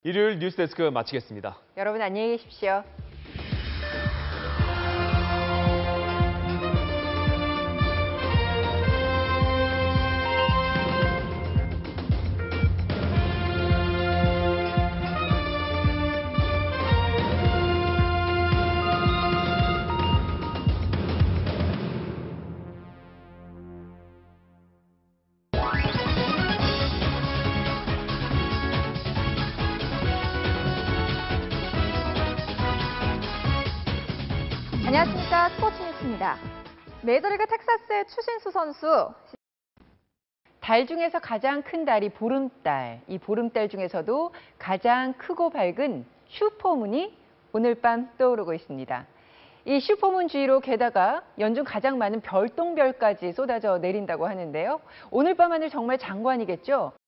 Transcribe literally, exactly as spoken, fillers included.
일요일 뉴스데스크 마치겠습니다. 여러분 안녕히 계십시오. 안녕하십니까. 스포츠 뉴스입니다. 메이저리그 텍사스의 추신수 선수. 달 중에서 가장 큰 달이 보름달. 이 보름달 중에서도 가장 크고 밝은 슈퍼문이 오늘 밤 떠오르고 있습니다. 이 슈퍼문 주위로 게다가 연중 가장 많은 별똥별까지 쏟아져 내린다고 하는데요. 오늘 밤 하늘 정말 장관이겠죠.